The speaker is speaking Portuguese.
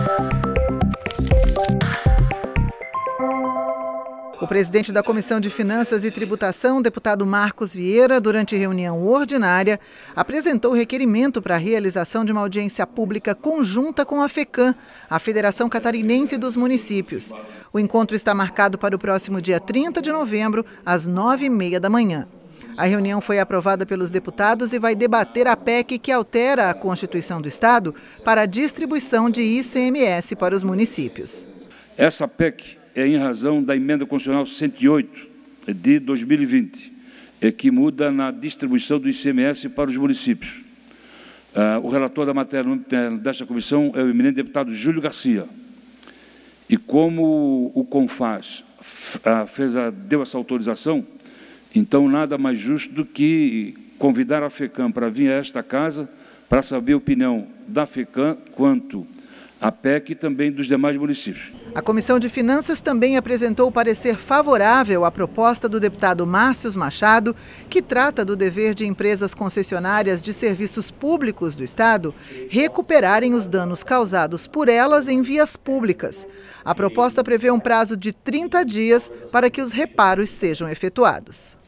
O presidente da Comissão de Finanças e Tributação, deputado Marcos Vieira, durante reunião ordinária, apresentou requerimento para a realização de uma audiência pública conjunta com a FECAM, a Federação Catarinense dos Municípios. O encontro está marcado para o próximo dia 30 de novembro, às 9h30 da manhã. A reunião foi aprovada pelos deputados e vai debater a PEC que altera a Constituição do Estado para a distribuição de ICMS para os municípios. Essa PEC é em razão da Emenda Constitucional 108 de 2020, que muda na distribuição do ICMS para os municípios. O relator da matéria desta comissão é o eminente deputado Júlio Garcia. E como o CONFAS deu essa autorização, então nada mais justo do que convidar a FECAM para vir a esta casa para saber a opinião da FECAM quanto à PEC e também dos demais municípios. A Comissão de Finanças também apresentou o parecer favorável à proposta do deputado Márcio Machado, que trata do dever de empresas concessionárias de serviços públicos do Estado recuperarem os danos causados por elas em vias públicas. A proposta prevê um prazo de 30 dias para que os reparos sejam efetuados.